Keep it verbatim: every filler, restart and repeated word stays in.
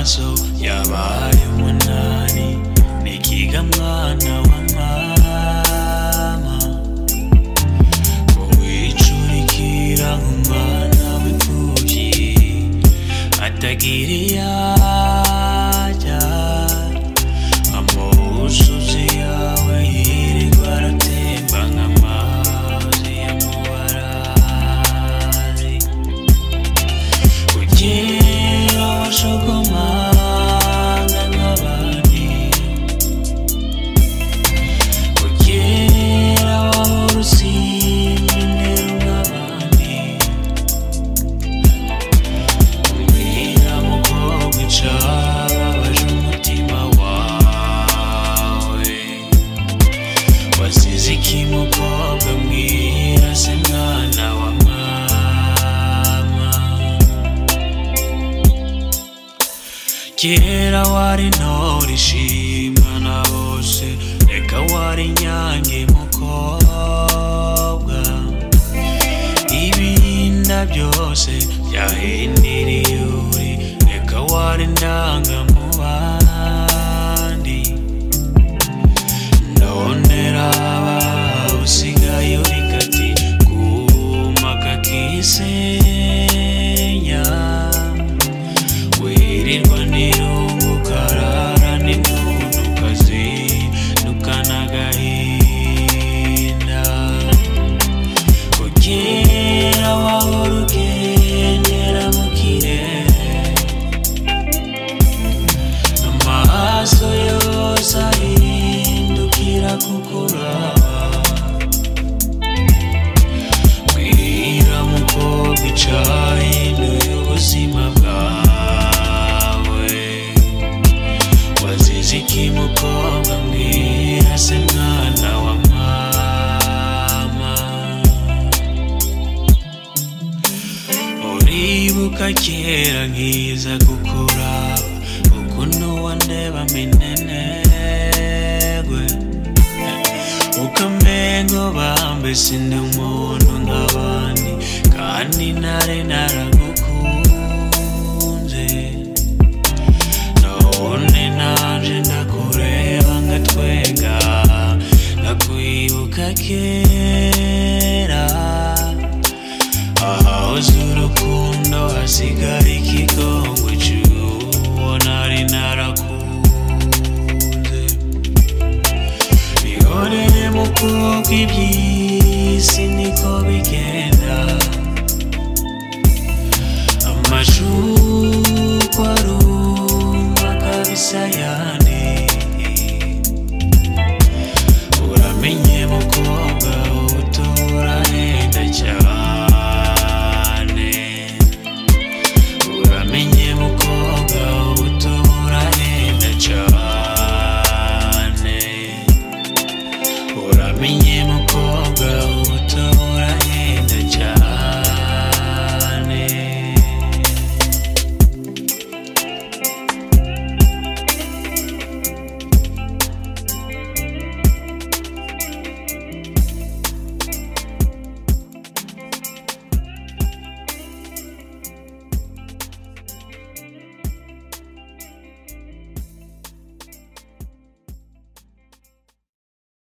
amaso yabaye umunani nikiga mwana wa mama wicurikira nk'umwana w'imfuvyi atagira iyajya amusozi yawe yirirwa aratemba nk'amazi y'amubarazi ugira washokomanga nk'abandi ugira wahora usimba intero nk'abandi umbwira mukobwa icababaje umutima wawe wasize iki mukobwa mbwira se mwana wa mama kera wari ntore ishimwa na bose reka wari nyange mukobwa ibinda byose byahindiriye uri reka wari ndanga mu bandi ndondera usigaye uri kati kuma kakisenya wirirwa nirungu karara n'intuntu kazindukanagahinda kugira wahora ugendera mu kirere amaso yose ahindukira kukuraba mbwira mukobwa icahinduye ubuzima bwawe wazize iki mukobwa mbwira se mwana wa mama uribuka kera nkiza kukuraba ukuntu wandeba minenegwe ukamengo bambe sindi umuntu nk'abandi kandi nare naragukunze none naje ndakureba ngatwenga nkakwibuka kera ahahoze urukundo hasigara iki